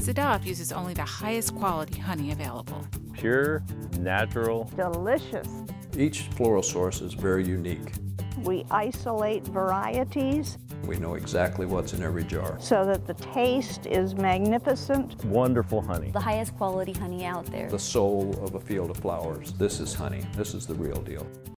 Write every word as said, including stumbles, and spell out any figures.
Sadaf uses only the highest quality honey available. Pure, natural. Delicious. Each floral source is very unique. We isolate varieties We know exactly what's in every jar. so that the taste is magnificent. Wonderful honey. The highest quality honey out there. The soul of a field of flowers. This is honey. This is the real deal.